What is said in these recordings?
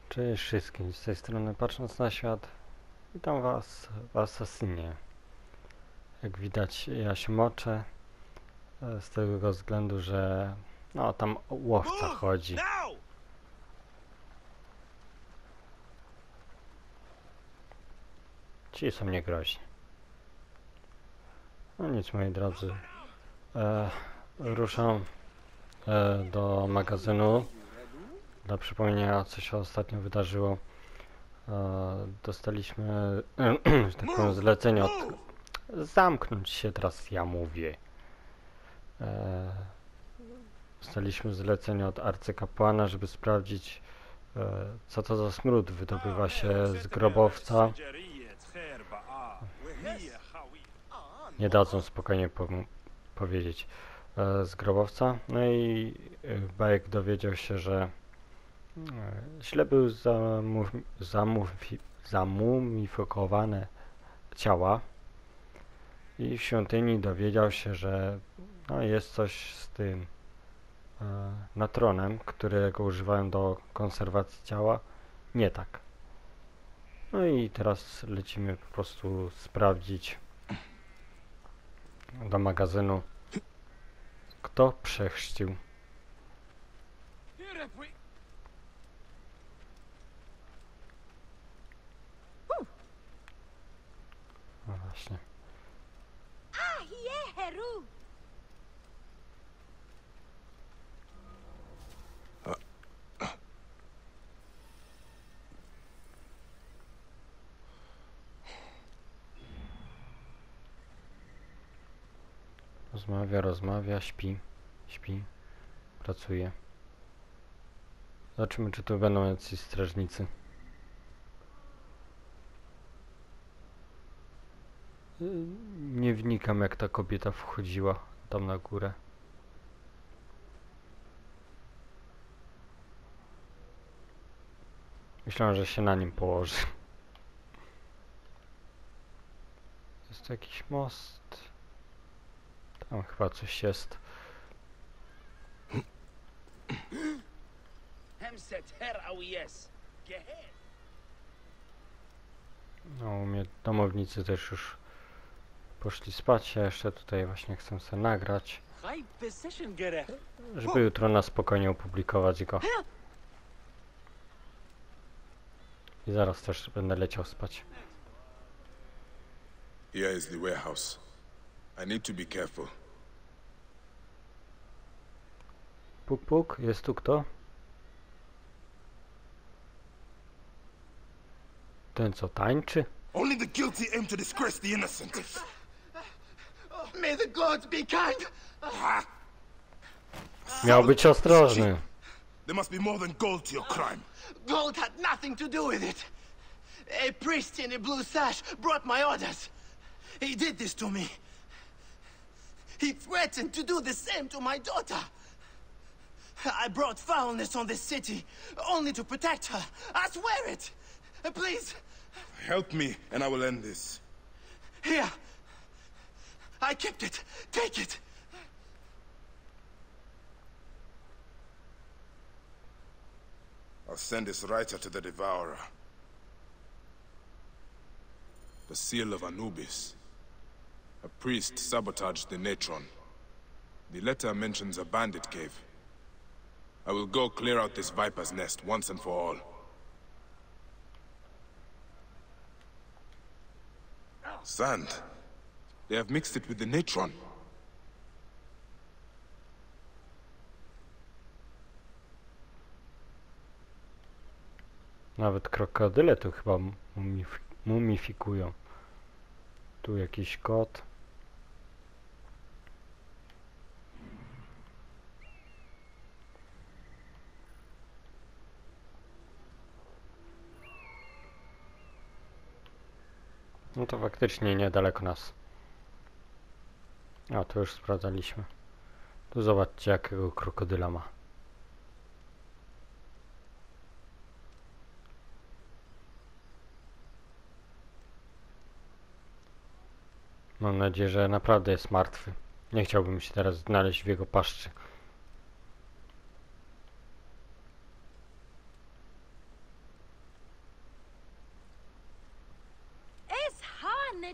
Cześć wszystkim, z tej strony Patrząc na Świat. Witam was w Assassinie. Jak widać, ja się moczę z tego względu, że no tam łowca chodzi. Ci są niegroźni. No nic, moi drodzy. Ruszam do magazynu. Dla przypomnienia, co się ostatnio wydarzyło. Dostaliśmy że tak powiem, zlecenie od... Zamknąć się, teraz ja mówię. Dostaliśmy zlecenie od arcykapłana, żeby sprawdzić, co to za smród wydobywa się z grobowca. Nie dadzą spokojnie powiedzieć. Z grobowca. No i Bajek dowiedział się, że źle były zamumifikowane ciała i w świątyni dowiedział się, że no, jest coś z tym natronem, którego używają do konserwacji ciała, nie tak. No i teraz lecimy po prostu sprawdzić do magazynu, kto przechrzcił. No właśnie. Rozmawia, śpi, pracuje. Zobaczymy, czy tu będą jacyś strażnicy. Nie wnikam, jak ta kobieta wchodziła tam na górę. Myślałem, że się na nim położy. Jest tu jakiś most. Tam chyba coś jest. No, u mnie domownicy też już poszli spać. Ja jeszcze tutaj właśnie chcę sobie nagrać, żeby jutro na spokojnie opublikować go. I zaraz też będę leciał spać. Here is the warehouse. I need to be careful. Puk, puk, jest tu kto? Ten co tańczy? Only the guilty aim to disgrace the innocent. May the gods be kind! Miał być ostrożny. There must be more than gold to your crime. Gold had nothing to do with it. A priest in a blue sash brought my orders. He did this to me. He threatened to do the same to my daughter. I brought foulness on this city, only to protect her. I swear it! Please! Help me, and I will end this. Here! I kept it. Take it! I'll send this writer to the Devourer. The seal of Anubis. A priest sabotaged the Natron. The letter mentions a bandit cave. I will go clear out this viper's nest once and for all. Sand. They have mixed it with the Natron. Nawet krokodyle tu chyba mumifikują. Tu jakiś kot. No to faktycznie niedaleko nas. A, to już sprawdzaliśmy. Tu zobaczcie, jakiego krokodyla ma. Mam nadzieję, że naprawdę jest martwy. Nie chciałbym się teraz znaleźć w jego paszczy.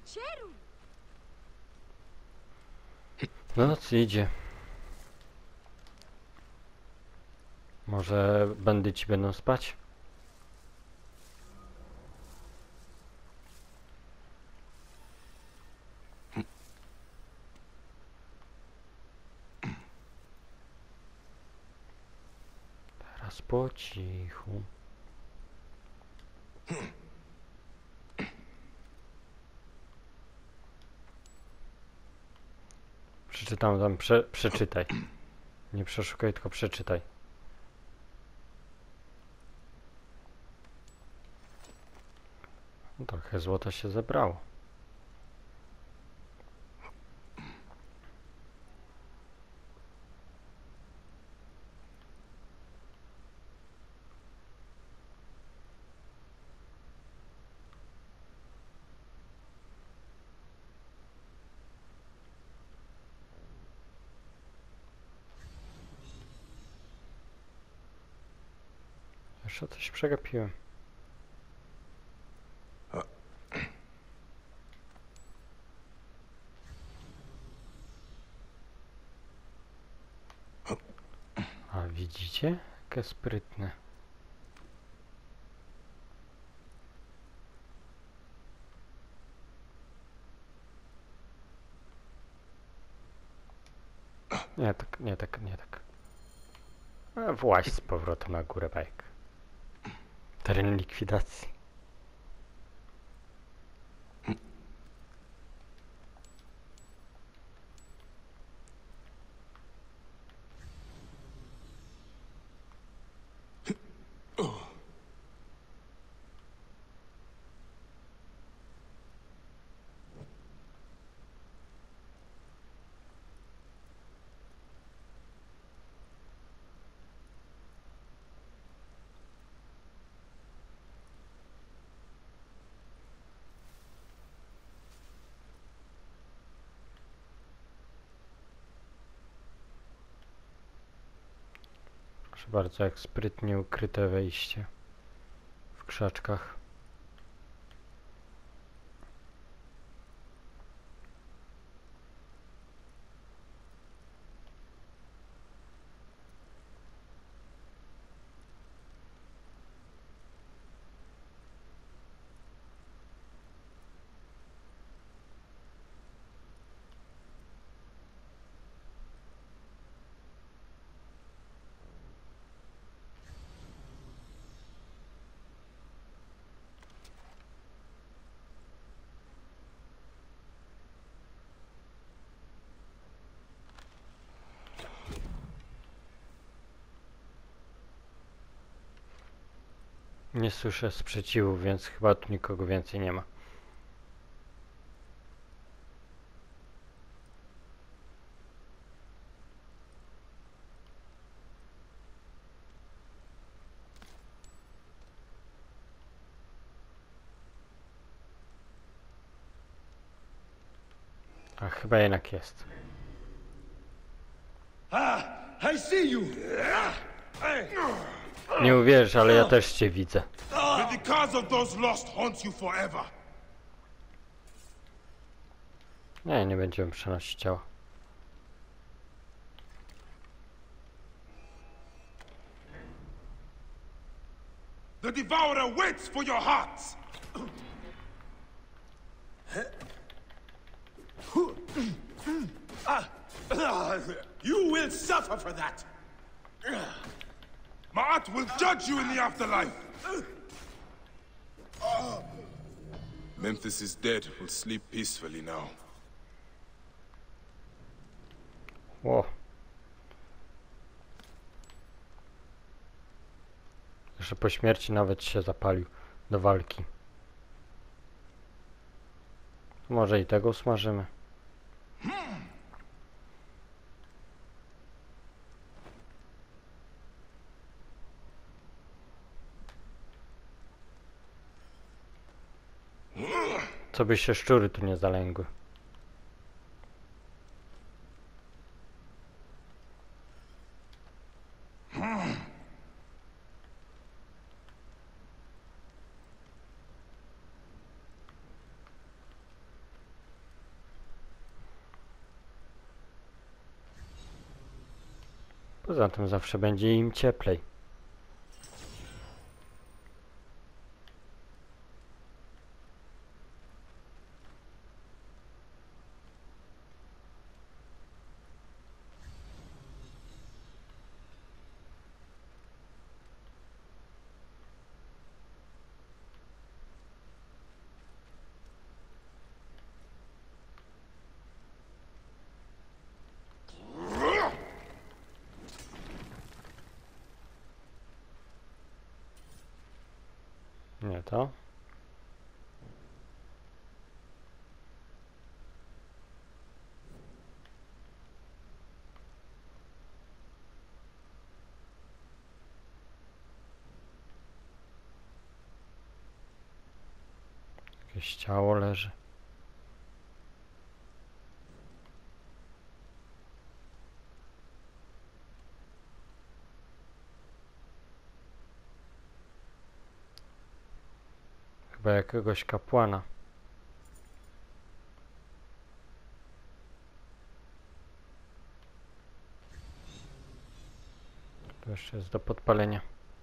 cerul! Noc idzie. Może bandyci będą spać? Teraz po cichu. Przeczytam tam, przeczytaj. Nie przeszukaj, tylko przeczytaj. No, trochę złota się zebrało. Jeszcze coś przegapiłem. A widzicie? Jakie sprytne. Nie tak, nie tak, nie tak. Właź z powrotem na górę bajek. Teren likwidacji. Proszę bardzo, jak sprytnie ukryte wejście w krzaczkach. Nie słyszę sprzeciwu, więc chyba tu nikogo więcej nie ma. A chyba jednak jest. I see you. Nie uwierzysz, ale ja też cię widzę. May the cause of those lost haunt you forever. Nie, nie będziemy przenosić ciała. The Devourer waits for your hearts. You will suffer for that. Ma'at will judge you in the afterlife. Memphis is dead. We'll sleep peacefully now. Ło. Jeszcze po śmierci nawet się zapalił do walki. Może i tego usmażymy. Co by się szczury tu nie zalęgły. Poza tym zawsze będzie im cieplej. Nie to. Jakieś ciało leży. Chyba jakiegoś kapłana. To jeszcze jest do podpalenia.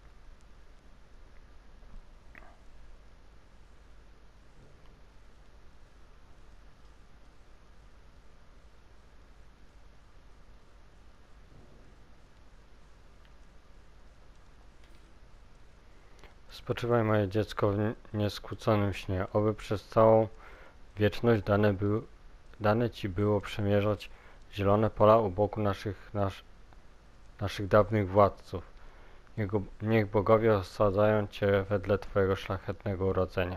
Spoczywaj moje dziecko w nieskłóconym śnie, oby przez całą wieczność dane Ci było przemierzać zielone pola u boku naszych dawnych władców. Niech bogowie osadzają Cię wedle Twojego szlachetnego urodzenia.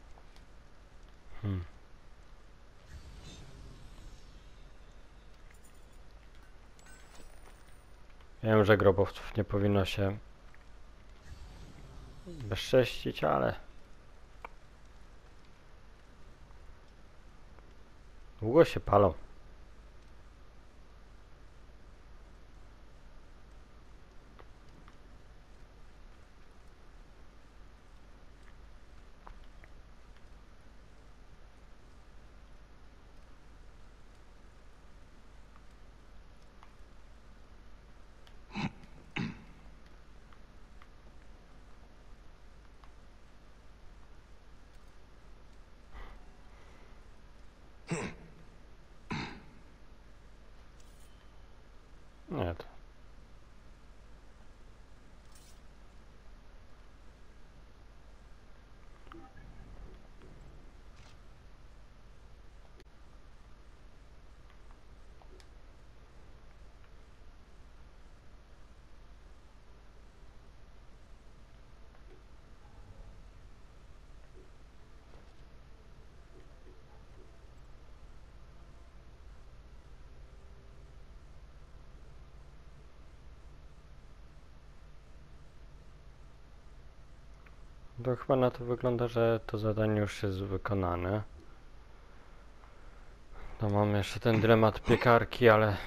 Wiem, że grobowców nie powinno się bezcześcić, ale długo się palą. Nie to. To chyba na to wygląda, że to zadanie już jest wykonane. No mam jeszcze ten dylemat piekarki, ale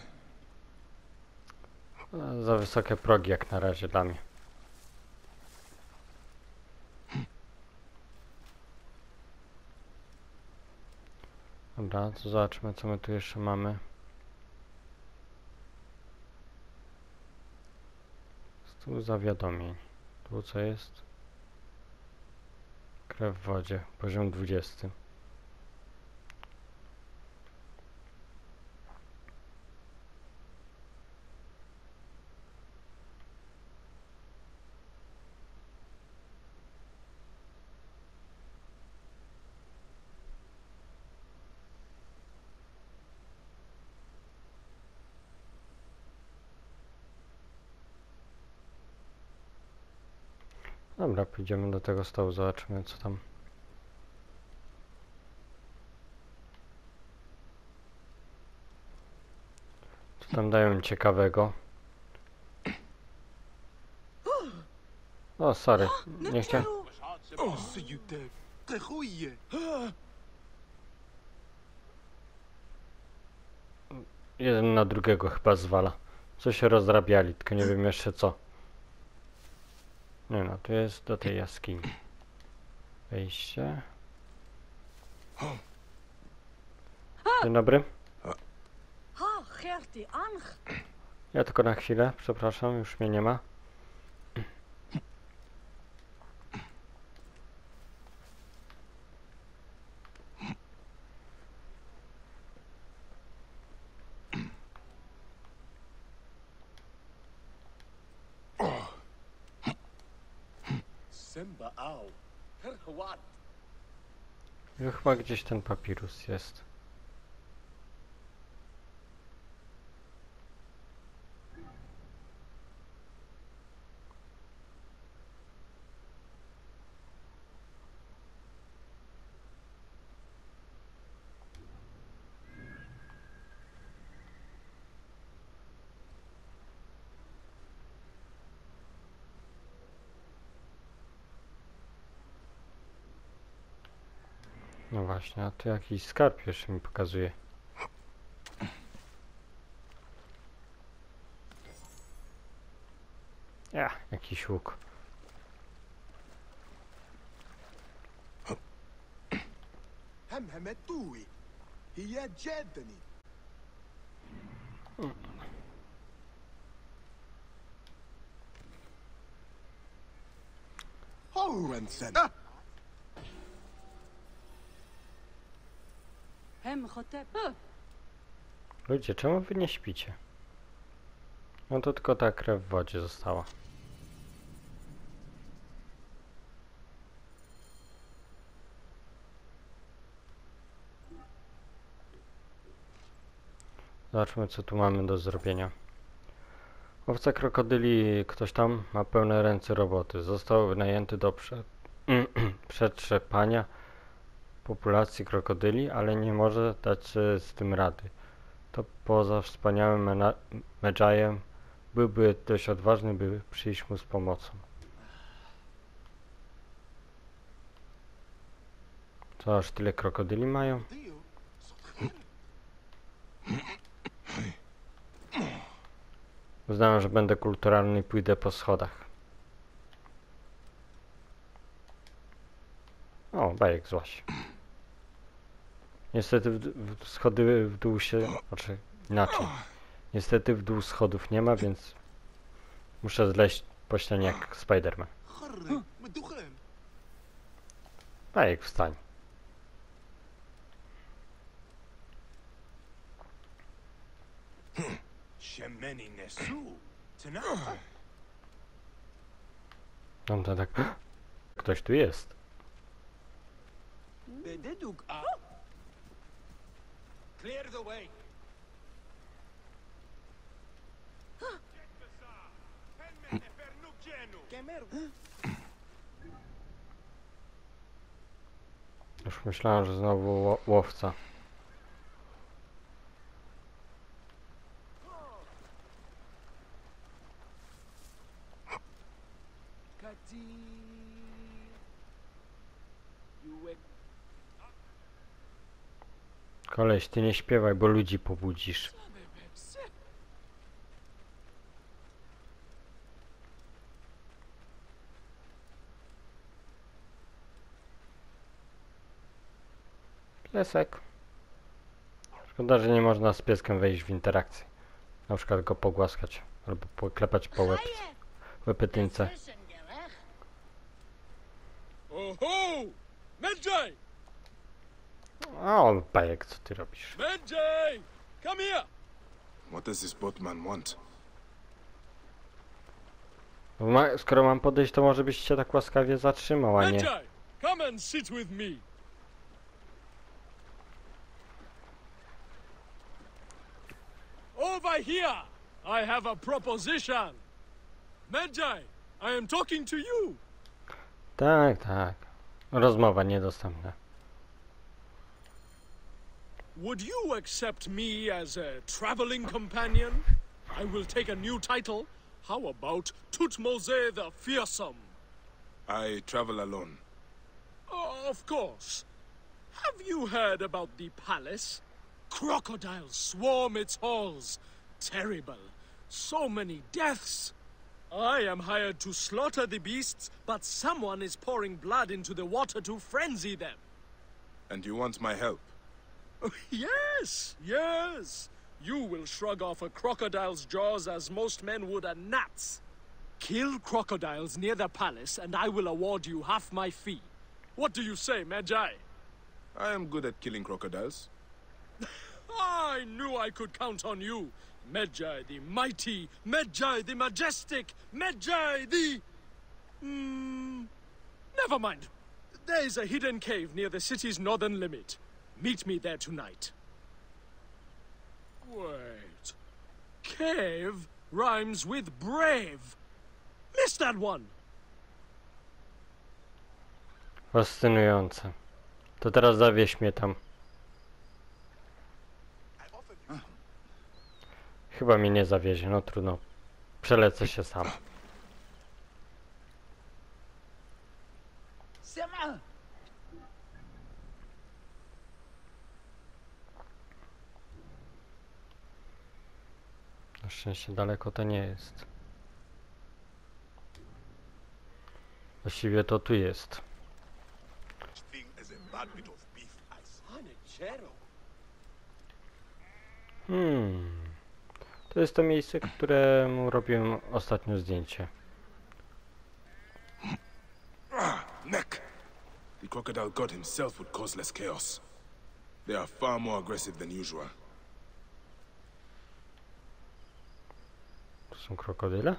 za wysokie progi jak na razie dla mnie. Dobra, to zobaczmy, co my tu jeszcze mamy. Stół zawiadomień. Tu co jest? Krew w wodzie, poziom 20. Dobra, pójdziemy do tego stołu, zobaczymy co tam. Co tam dają ciekawego. O, sorry, nie chciałem. Jeden na drugiego chyba zwala. Co się rozrabiali, tylko nie wiem jeszcze co. Nie no, to jest do tej jaskini. Wejście. Dzień dobry. Ja tylko na chwilę, przepraszam, już mnie nie ma. Simba Ow. What? I chyba gdzieś ten papirus jest. No właśnie, a tu jakiś skarb jeszcze mi pokazuje. Ja, jakiś łuk. Hamhametui. Hiya Jedani. Horensen. هم خطب Ludzie, czemu wy nie śpicie? No to tylko ta krew w wodzie została. Zobaczmy, co tu mamy do zrobienia. Łowca krokodyli, ktoś tam ma pełne ręce roboty. Został wynajęty do przetrzepania populacji krokodyli, ale nie może dać sobie z tym rady. To poza wspaniałym Medjajem byłby dość odważny, by przyjść mu z pomocą. Co, aż tyle krokodyli mają? Uznałem, że będę kulturalny i pójdę po schodach. O, bajek złaś. Niestety schody w dół się... Znaczy, inaczej. Niestety w dół schodów nie ma, więc muszę zleźć po ścianie jak Spiderman. Bajek, wstań. Shemeni Nesu. Tonight. No to tak... Ktoś tu jest. Bededuk. Clear the way. Kemer. Już myślałem, że znowu łowca. Kati. Yuek. Koleś, ty nie śpiewaj, bo ludzi pobudzisz. Piesek. Szkoda, że nie można z pieskiem wejść w interakcję. Na przykład go pogłaskać albo poklepać po łepytynce. Oho! Medjay! O, bajek, co ty robisz? Medjay! Come here! What does this boatman want? Skoro mam podejść, to może byś się tak łaskawie zatrzymał, a nie... Medjay! Come and sit with me! Over here! I have a proposition! Medjay, I am talking to you! Tak, tak. Rozmowa niedostępna. Would you accept me as a traveling companion? I will take a new title. How about Tutmose the Fearsome? I travel alone. Of course. Have you heard about the palace? Crocodiles swarm its halls. Terrible. So many deaths. I am hired to slaughter the beasts, but someone is pouring blood into the water to frenzy them. And you want my help? Yes, yes. You will shrug off a crocodile's jaws as most men would a gnat's. Kill crocodiles near the palace, and I will award you half my fee. What do you say, Magi? I am good at killing crocodiles. I knew I could count on you. Medjay the mighty, Medjay the majestic, Medjay the... Never mind. There is a hidden cave near the city's northern limit. Meet me there tonight. Wait. Cave rhymes with brave. Missed that one. Fascynujące. To teraz zawieź mnie tam. Chyba mnie nie zawiezie, no trudno. Przelecę się sam. Na szczęście daleko to nie jest. Właściwie to tu jest. To jest to miejsce, któremu robiłem ostatnio zdjęcie. Neck! The crocodile god himself would cause less chaos. They are far more aggressive than usual. To są krokodyle?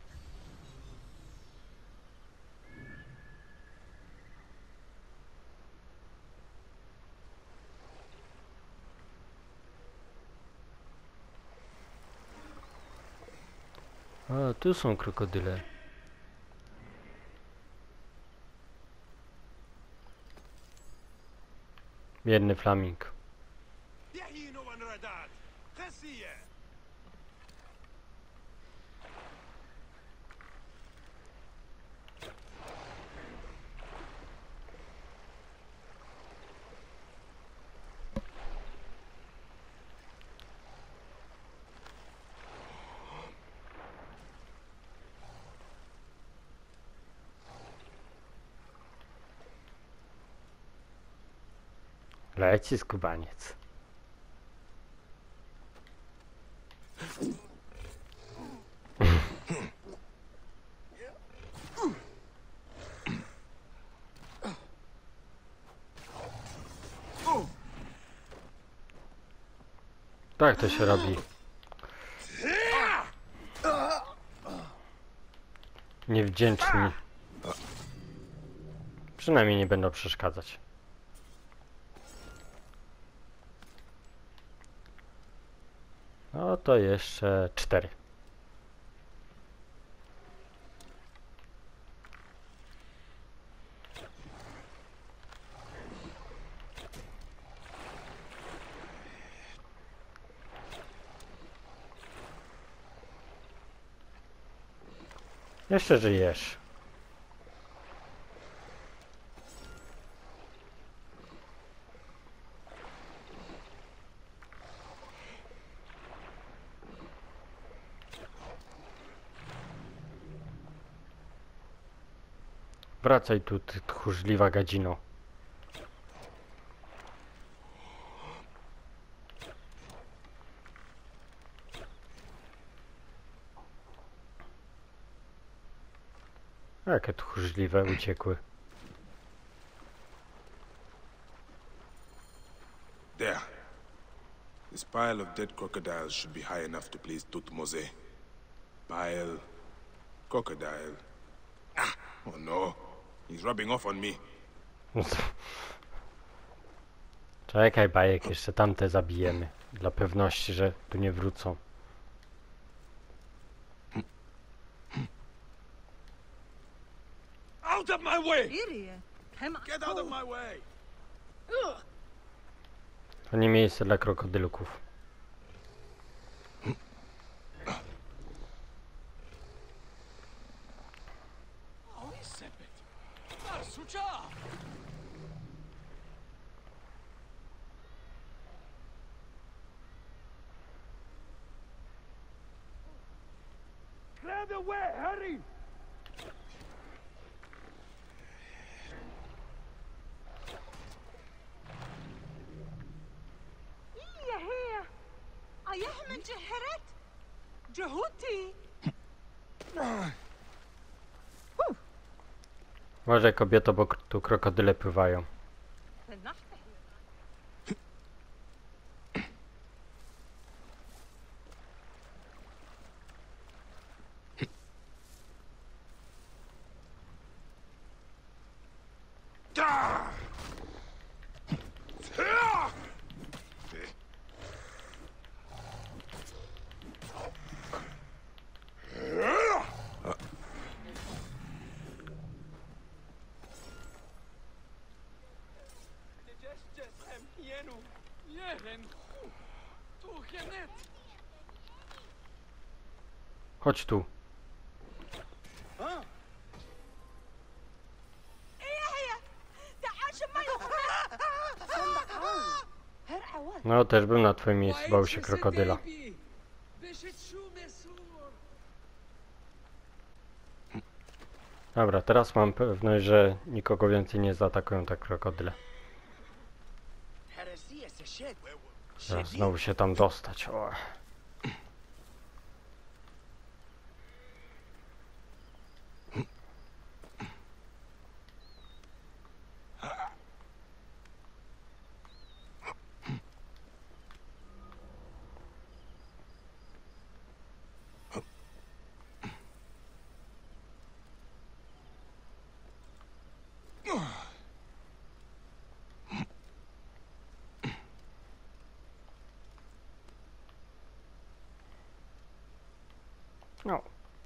A, tu są krokodyle. Biedny flaming. Leci skubaniec. Tak to się robi. Niewdzięczni. Przynajmniej nie będą przeszkadzać. No to jeszcze 4. Jeszcze żyjesz. Wracaj tu, ty tchórzliwa gadzino. Jakie tchórzliwe uciekły. There. This pile of dead crocodiles should be high enough to please Tutmose. Pile... crocodile... Ah! Oh no. He's rubbing off on me. Czekaj, bajek, jeszcze tamte zabijemy. Dla pewności, że tu nie wrócą. Out of my way! Idiot. Come on. Get out of my way! To nie miejsce dla krokodylków. Clear the way, hurry! You're here. Are you جهوتي. Uważaj kobieto, bo tu krokodyle pływają. Chodź tu. No, też bym na twoim miejscu bał się krokodyla. Dobra, teraz mam pewność, że nikogo więcej nie zaatakują te krokodyle. Teraz znowu się tam dostać. O. No.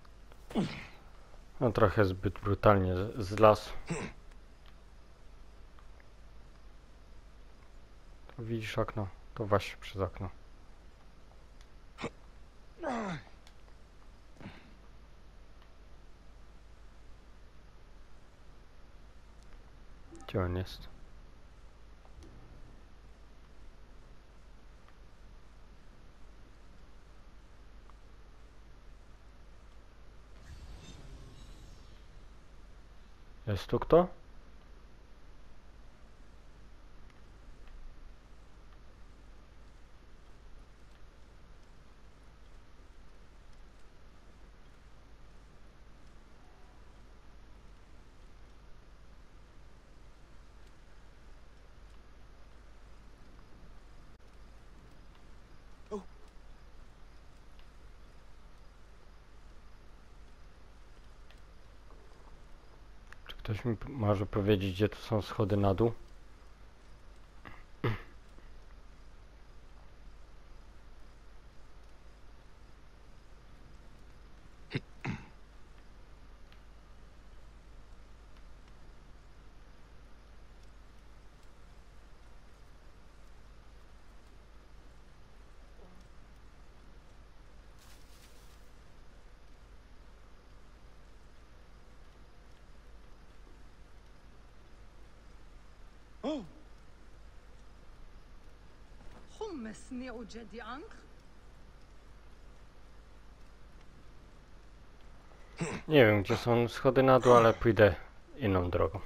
No trochę zbyt brutalnie z lasu. Tu widzisz okno? To właśnie przez okno. Gdzie on jest? Jest tu kto? Czy ktoś mi może powiedzieć, gdzie tu są schody na dół? حمسني وجدي عنك. Nie wiem, gdzie są schody na dół, ale pójdę inną drogą.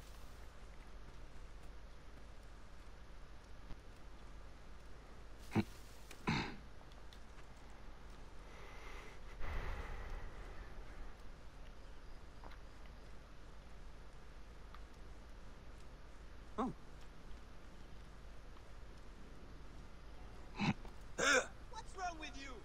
What's wrong with you?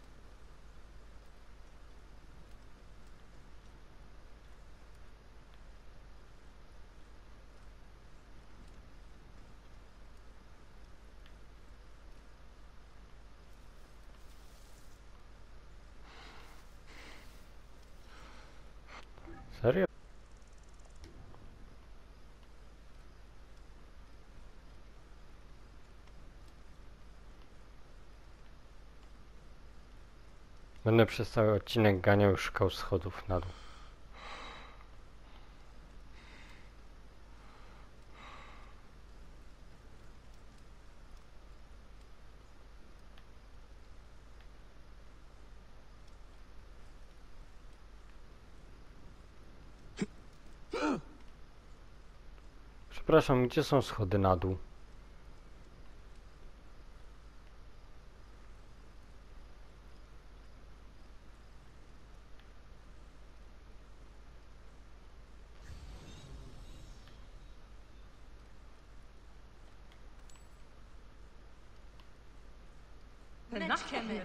Serio? Będę przez cały odcinek ganiał i szukał schodów na dół. Przepraszam, gdzie są schody na dół?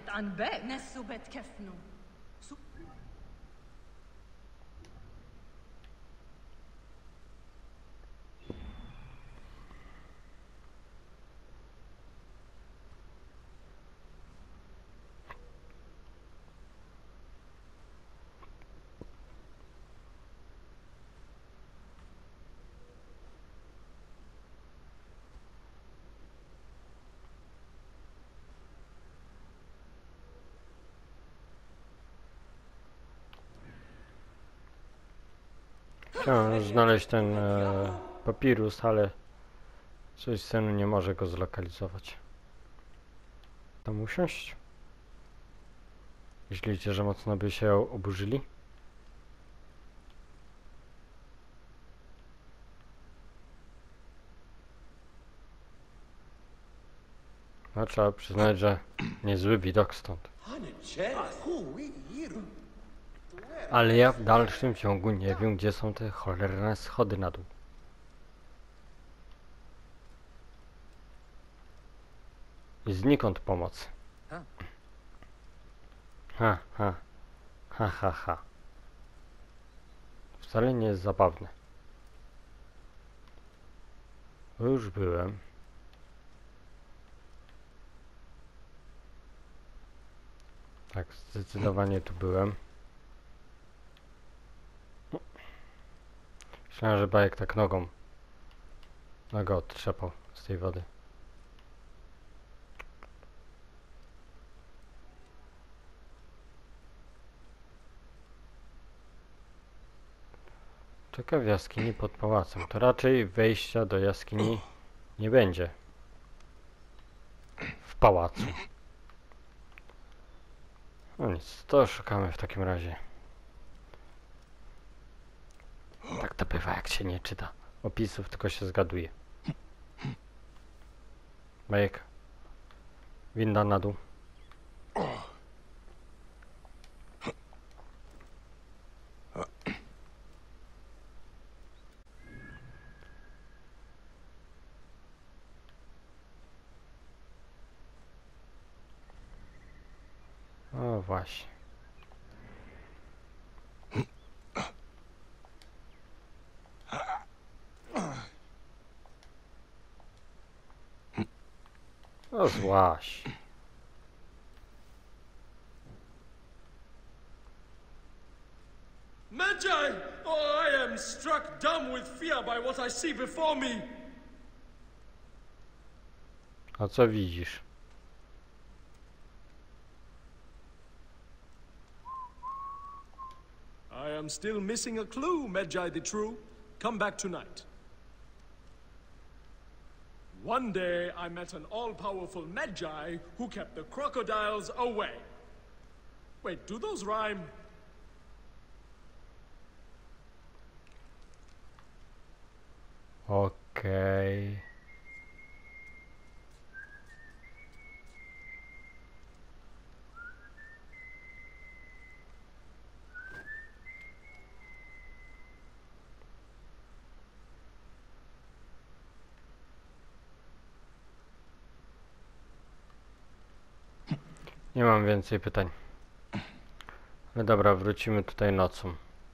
أنباء نسبت كفنو. Chciałem znaleźć ten papirus, ale coś sceny nie może go zlokalizować. Tam usiąść? Myślicie, że mocno by się oburzyli? No, trzeba przyznać, że niezły widok stąd. Ale ja w dalszym ciągu nie wiem, gdzie są te cholerne schody na dół. I znikąd pomoc. Ha, ha. Ha, ha, ha. Wcale nie jest zabawne. Bo już byłem. Tak, zdecydowanie tu byłem. Myślałem, że bajek tak nogą odtrzepał z tej wody. Czeka w jaskini pod pałacem. To raczej wejścia do jaskini nie będzie. W pałacu. No nic, to szukamy w takim razie. Tak to bywa, jak się nie czyta opisów, tylko się zgaduje. Bajek. Winda na dół. O właśnie. O złaś. Magi! Oh, I am struck dumb with fear by what I see before me. A co widzisz? I am still missing a clue, Magi the True. Come back tonight. One day, I met an all-powerful Magi who kept the crocodiles away. Wait, do those rhyme? Okej. Nie mam więcej pytań. No dobra, wrócimy tutaj nocą.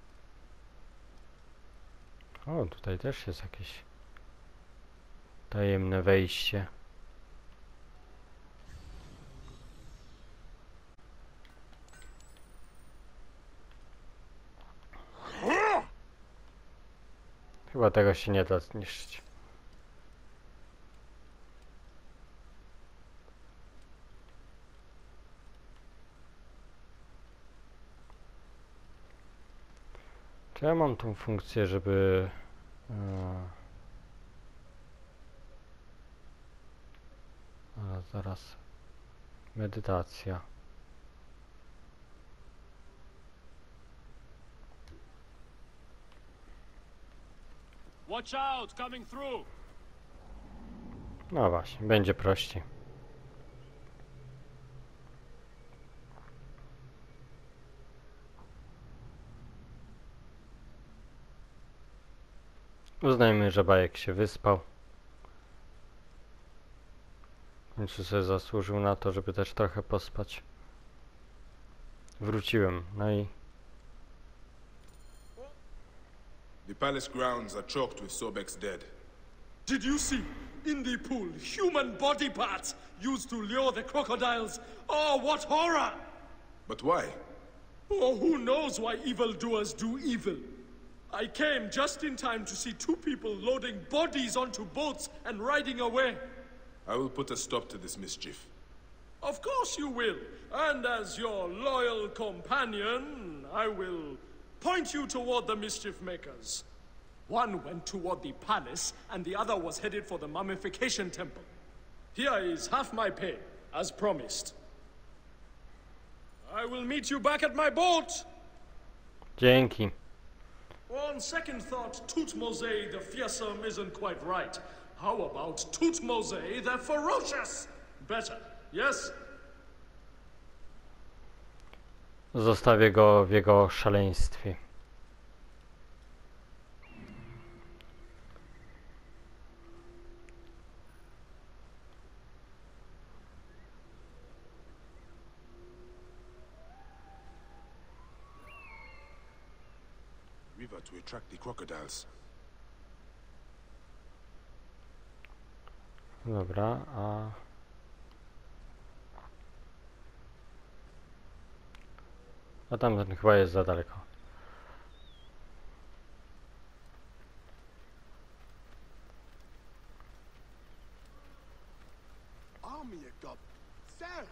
O, tutaj też jest jakieś tajemne wejście. Chyba tego się nie da zniszczyć. Czy ja mam tą funkcję, żeby... zaraz. Medytacja. Watch out, coming through. No właśnie, będzie prościej. Uznajmy, że bajek się wyspał. W końcu sobie zasłużył na to, żeby też trochę pospać. Wróciłem, no i The palace grounds are choked with Sobek's dead. Did you see? In the pool, human body parts used to lure the crocodiles. Oh, what horror! But why? Oh, who knows why evildoers do evil? I came just in time to see two people loading bodies onto boats and riding away. I will put a stop to this mischief. Of course you will. And as your loyal companion, I will point you toward the mischief makers. One went toward the palace, and the other was headed for the mummification temple. Here is half my pay, as promised. I will meet you back at my boat. dzięki. On second thought, Tutmose the fearsome isn't quite right. How about Tutmose the ferocious? Better, yes? Zostawię go w jego szaleństwie. River to attract the crocodiles. Dobra, a tam chyba jest za daleko. Army of Sarah.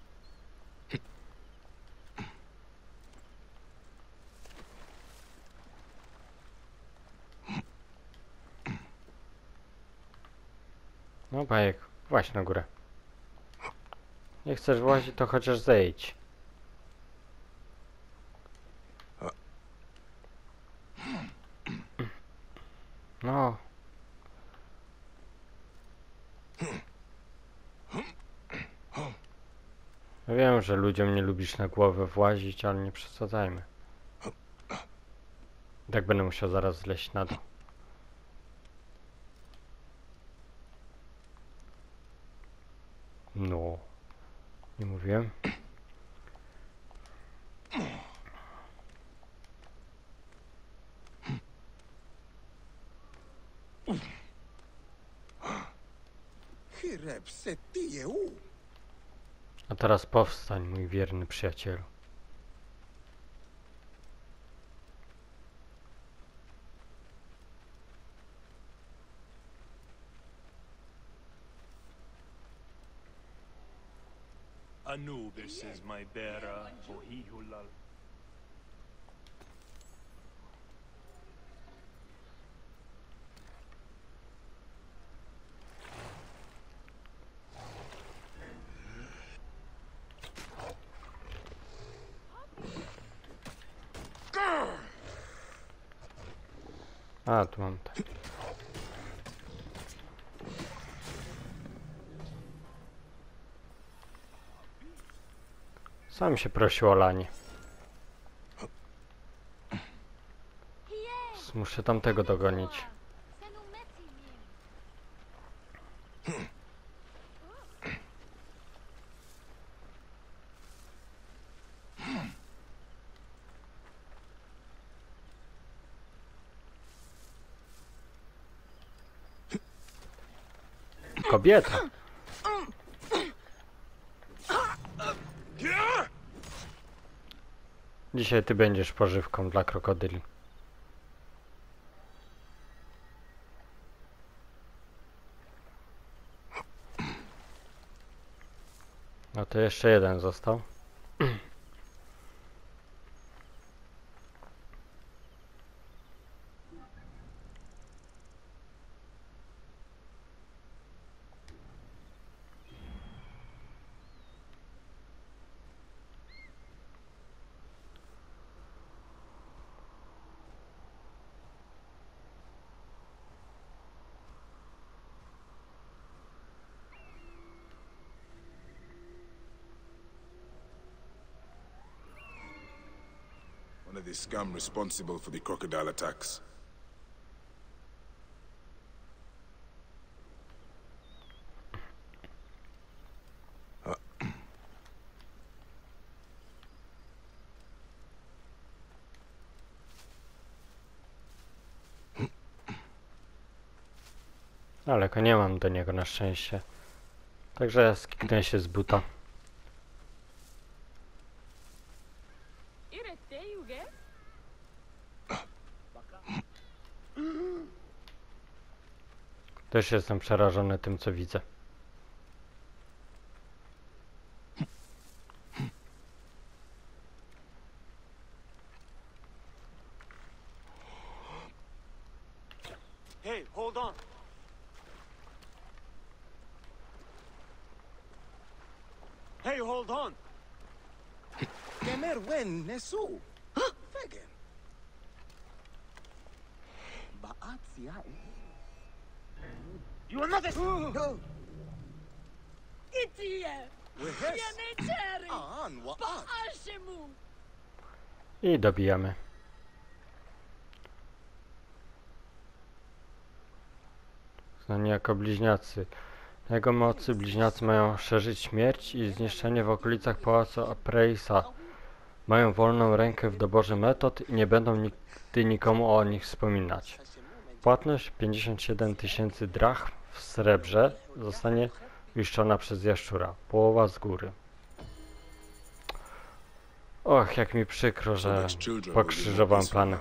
No bajek, właśnie na górę. Nie chcesz włazić, to chociaż zejdź. No. Wiem, że ludziom nie lubisz na głowę włazić, ale nie przesadzajmy. Tak będę musiał zaraz zleźć na dół. No. Nie mówiłem. A teraz powstań, mój wierny przyjacielu. Anubis is my bearer, for he who lull. A, tu mam tak. Sam się prosił o lanie. Muszę tamtego dogonić. Kobieta. Dzisiaj ty będziesz pożywką dla krokodyli. No to jeszcze jeden został. One of the scum responsible for the crocodile attacks. Daleko nie mam do niego na szczęście. Także skiknę się z buta. Też jestem przerażony tym, co widzę. Hey, hold on. Hey, hold on. Kemer wen nesu. Fegen. Baat siya You are not a... No. Itie! Wehes. Janeteri! Aan waat. Ashemu! I dobijamy. Znani jako bliźniacy. Na jego mocy bliźniacy mają szerzyć śmierć i zniszczenie w okolicach pałacu Apreisa. Mają wolną rękę w doborze metod i nie będą nigdy nikomu o nich wspominać. Płatność 57 000 drachm w srebrze zostanie uiszczona przez jaszczura. Połowa z góry. Och, jak mi przykro, że pokrzyżowałem plany.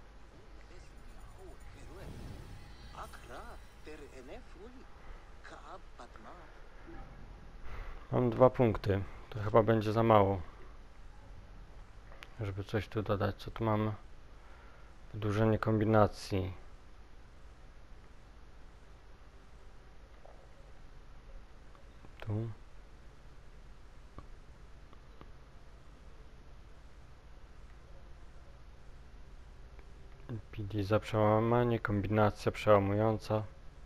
Mam 2 punkty. To chyba będzie za mało. Żeby coś tu dodać. Co tu mamy? Wydłużenie kombinacji. Tu. PD za przełamanie, kombinacja przełamująca.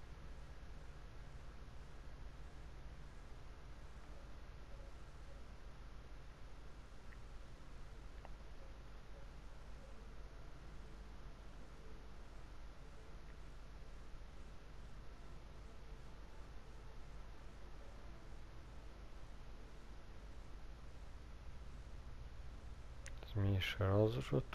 Zmniejszy rozrzut.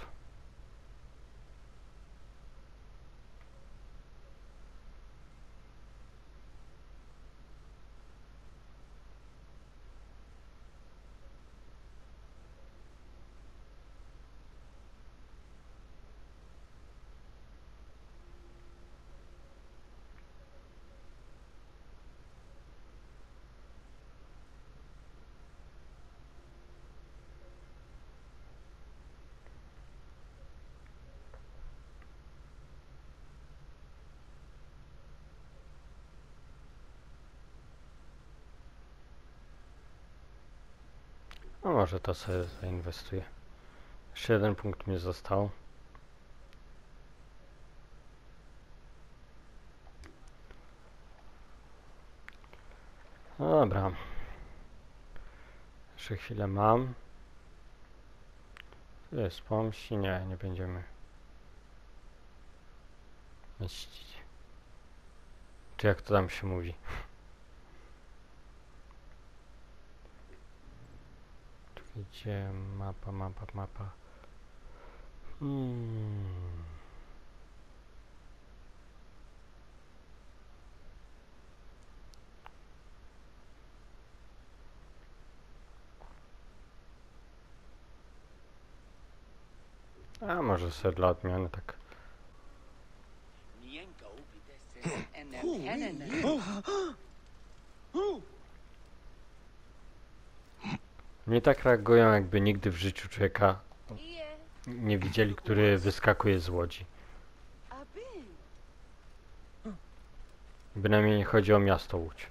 No może to sobie zainwestuję. Jeszcze 1 punkt mi został. No dobra. Jeszcze chwilę mam. Tu jest pomści? Nie, nie będziemy mieścić. Czy jak to tam się mówi? Gdzie mapa. A może sobie dla odmiany tak. Nie tak reagują, jakby nigdy w życiu człowieka nie widzieli, który wyskakuje z łodzi. Bynajmniej nie chodzi o miasto Łódź.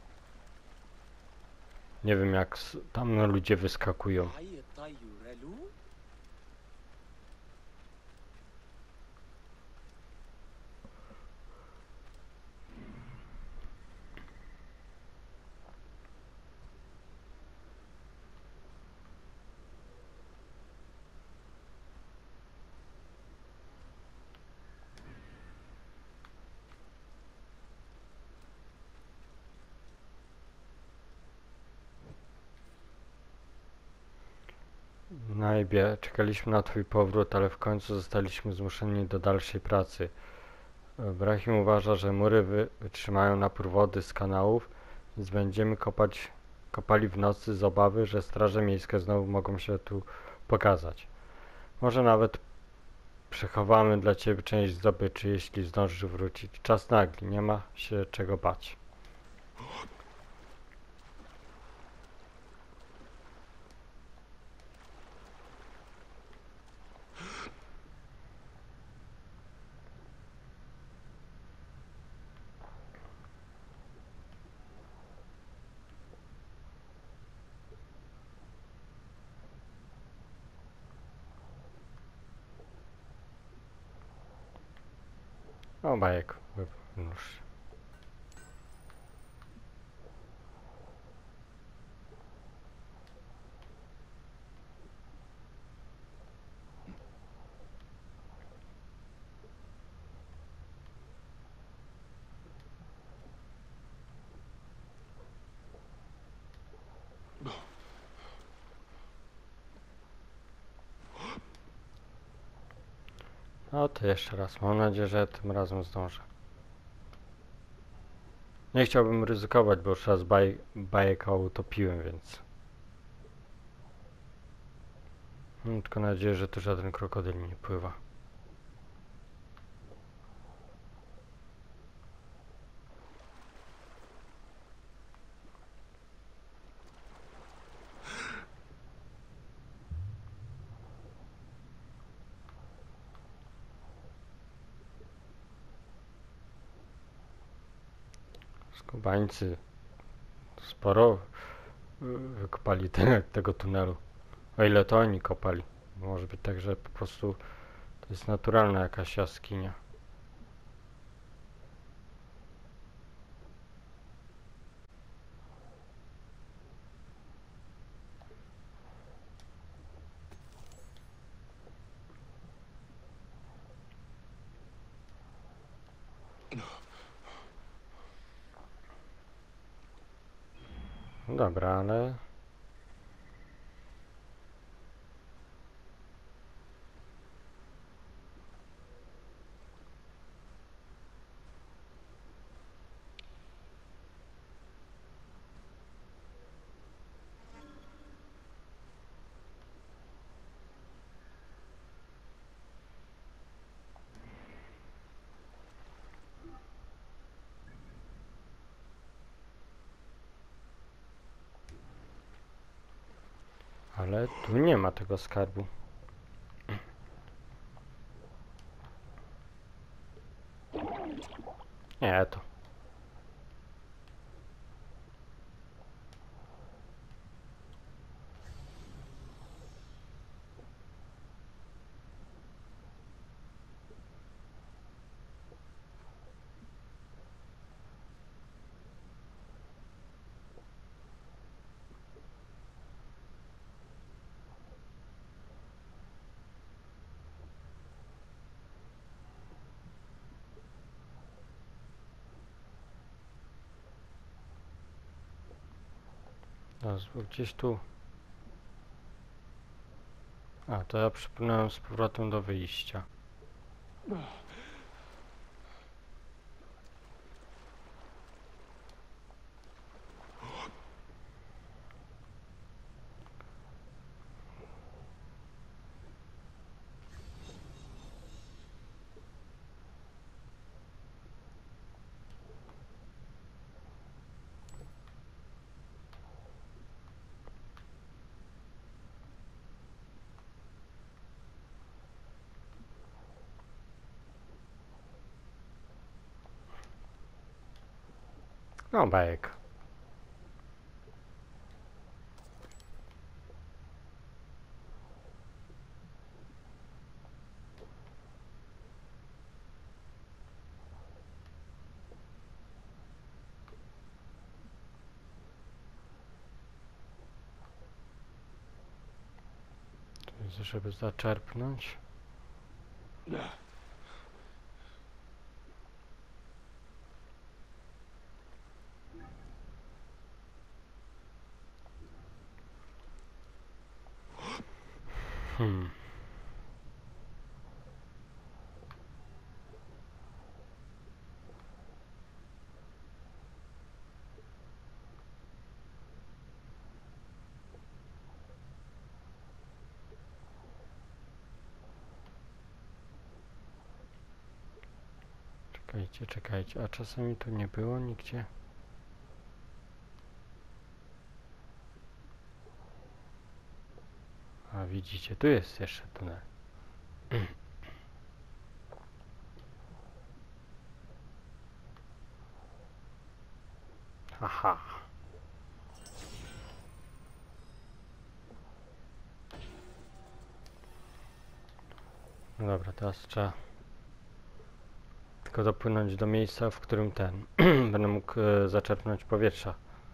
Nie wiem, jak tam ludzie wyskakują. Najbie, czekaliśmy na twój powrót, ale w końcu zostaliśmy zmuszeni do dalszej pracy. Brahim uważa, że mury wytrzymają napór wody z kanałów, więc będziemy kopali w nocy z obawy, że straże miejskie znowu mogą się tu pokazać. Może nawet przechowamy dla ciebie część zdobyczy, jeśli zdążysz wrócić. Czas nagli, nie ma się czego bać. O, bajek, nóż. No to jeszcze raz, mam nadzieję, że tym razem zdążę. Nie chciałbym ryzykować, bo już raz bajeka utopiłem, więc... Mam tylko nadzieję, że tu żaden krokodyl nie pływa. Skubańcy sporo wykopali tego tunelu. O ile to oni kopali. Może być tak, że po prostu to jest naturalna jakaś jaskinia. No dobra, ale... Ale tu nie ma tego skarbu. Nie, to... Teraz był gdzieś tu. A, to ja przypomniałem z powrotem do wyjścia. No, bajek. Tu jest, żeby zaczerpnąć. Czekajcie, a czasami tu nie było nigdzie? A widzicie, tu jest jeszcze tunel. Aha. No dobra, teraz trzeba tylko dopłynąć do miejsca, w którym będę mógł zaczerpnąć powietrza.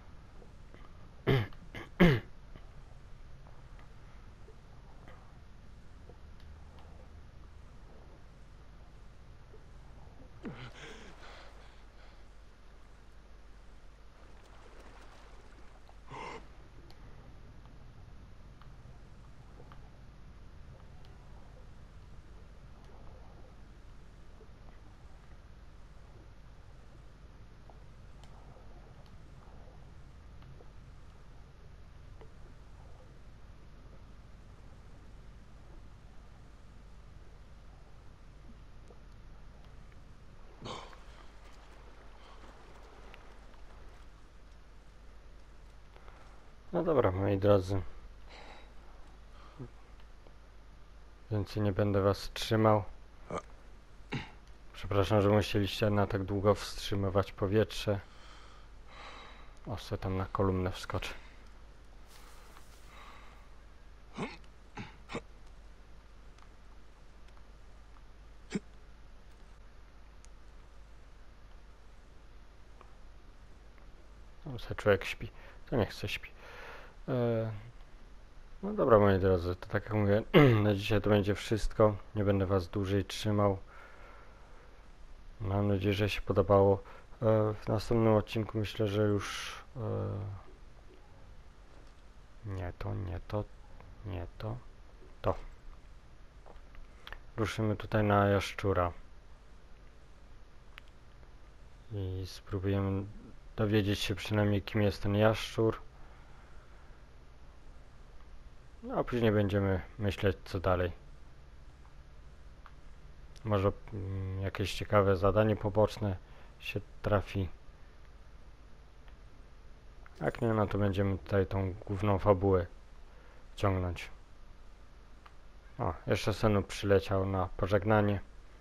No dobra, moi drodzy. Więcej nie będę was trzymał. Przepraszam, że musieliście na tak długo wstrzymywać powietrze. O, se tam na kolumnę wskoczę. Tam se człowiek śpi. To niech se śpi. No dobra, moi drodzy, to tak jak mówię, na dzisiaj to będzie wszystko. Nie będę was dłużej trzymał. Mam nadzieję, że się podobało. W następnym odcinku myślę, że już nie to. Ruszymy tutaj na jaszczura. I spróbujemy dowiedzieć się przynajmniej, kim jest ten jaszczur. No a później będziemy myśleć, co dalej. Może jakieś ciekawe zadanie poboczne się trafi. Jak nie, no to będziemy tutaj tą główną fabułę ciągnąć. O, jeszcze Senu przyleciał na pożegnanie.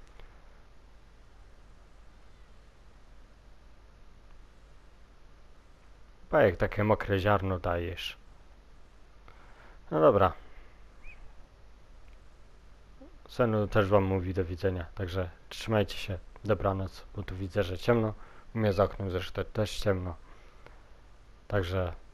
Bajek, takie mokre ziarno dajesz. No dobra. Senu też wam mówi do widzenia, także trzymajcie się, dobranoc, bo tu widzę, że ciemno. U mnie za oknem zresztą też ciemno. Także